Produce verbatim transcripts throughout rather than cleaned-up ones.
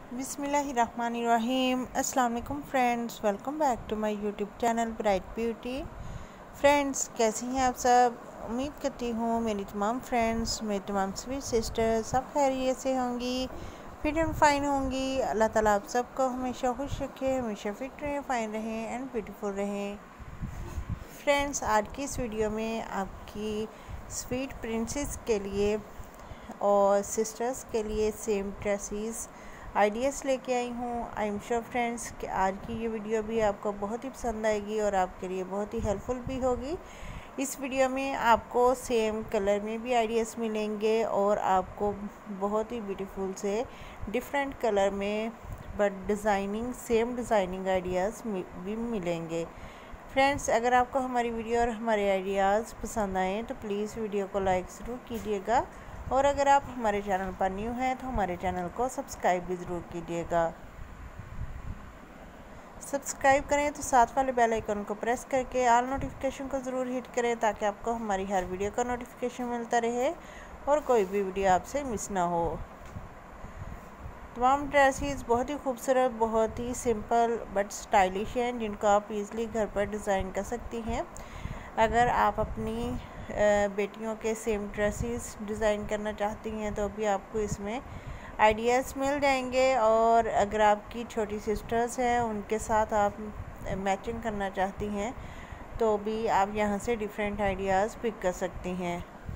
बिस्मिल्लाहिर्रहमानिर्रहीम। अस्सलाम वालेकुम friends, welcome back to my YouTube channel bright beauty. Friends, कैसी हैं आप सब? उम्मीद करती हूँ मेरी तमाम फ्रेंड्स, मेरी तमाम स्वीट सिस्टर्स सब खैरियत से होंगी, फिट एंड फाइन होंगी। अल्लाह ताला आप सबको हमेशा खुश रखे, हमेशा फिट रहें, फाइन रहें एंड ब्यूटीफुल रहें। फ्रेंड्स, आज की इस वीडियो में आपकी स्वीट प्रिंसेस के लिए और सिस्टर्स के लिए सेम ड्रेसेस आइडियाज़ लेके आई हूँ। आई एम श्योर फ्रेंड्स कि आज की ये वीडियो भी आपको बहुत ही पसंद आएगी और आपके लिए बहुत ही हेल्पफुल भी होगी। इस वीडियो में आपको सेम कलर में भी आइडियाज़ मिलेंगे और आपको बहुत ही ब्यूटीफुल से डिफरेंट कलर में but designing same designing ideas भी मिलेंगे। फ्रेंड्स, अगर आपको हमारी वीडियो और हमारे आइडियाज़ पसंद आएँ तो प्लीज़ वीडियो को लाइक ज़रूर कीजिएगा और अगर आप हमारे चैनल पर न्यू हैं तो हमारे चैनल को सब्सक्राइब भी ज़रूर कीजिएगा। सब्सक्राइब करें तो साथ वाले बेल आइकन को प्रेस करके ऑल नोटिफिकेशन को ज़रूर हिट करें ताकि आपको हमारी हर वीडियो का नोटिफिकेशन मिलता रहे और कोई भी वीडियो आपसे मिस ना हो। तमाम ड्रेसेस बहुत ही खूबसूरत, बहुत ही सिंपल बट स्टाइलिश हैं जिनको आप इजीली घर पर डिज़ाइन कर सकती हैं। अगर आप अपनी बेटियों के सेम ड्रेसेस डिज़ाइन करना चाहती हैं तो भी आपको इसमें आइडियाज़ मिल जाएंगे और अगर आपकी छोटी सिस्टर्स हैं उनके साथ आप मैचिंग करना चाहती हैं तो भी आप यहां से डिफरेंट आइडियाज़ पिक कर सकती हैं।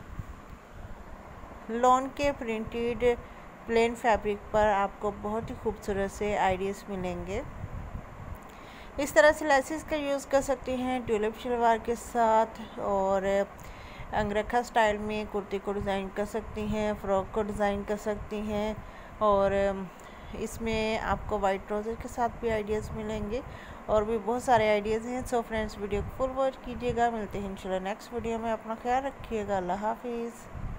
लॉन के प्रिंटेड प्लेन फैब्रिक पर आपको बहुत ही खूबसूरत से आइडियाज़ मिलेंगे। इस तरह से लेसेस का यूज़ कर सकती हैं ट्यूलिप शलवार के साथ और अंगरखा स्टाइल में कुर्ती को डिज़ाइन कर सकती हैं, फ़्रॉक को डिज़ाइन कर सकती हैं और इसमें आपको वाइट ट्राउज़र के साथ भी आइडियाज़ मिलेंगे और भी बहुत सारे आइडियाज़ हैं। सो फ्रेंड्स, वीडियो को फुल वॉच कीजिएगा। मिलते हैं इंशाल्लाह नेक्स्ट वीडियो में। अपना ख्याल रखिएगा। अल्लाह हाफिज़।